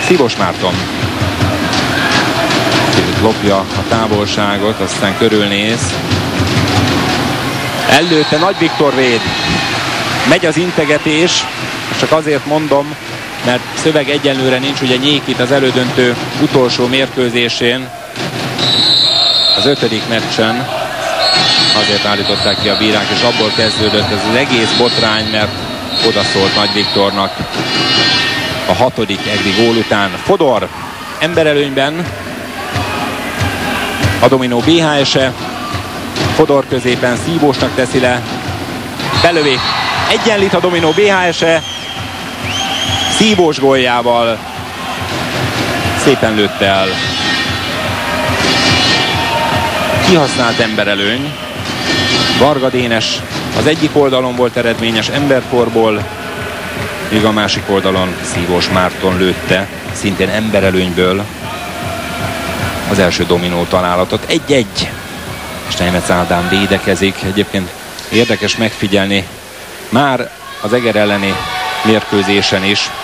Szívós Márton lopja a távolságot, aztán körülnéz. Előtte Nagy Viktor véd. Megy az integetés, csak azért mondom, mert szöveg egyenlőre nincs, ugye Nyékit az elődöntő utolsó mérkőzésén, az 5. meccsen azért állították ki a bírák, és abból kezdődött ez az egész botrány, mert odaszólt Nagy Viktornak a 6. egri gól után. Fodor emberelőnyben, a dominó BHS-e, Fodor középen Szívósnak teszi le, belövi, egyenlít a dominó BHS-e, Szívós góljával szépen lőtte el. Kihasznált emberelőny. Varga Dénes az egyik oldalon volt eredményes emberkorból, míg a másik oldalon Szívós Márton lőtte szintén emberelőnyből az első dominó találatot. 1-1. Steinmetz Ádám védekezik. Egyébként érdekes megfigyelni már az Eger elleni mérkőzésen is,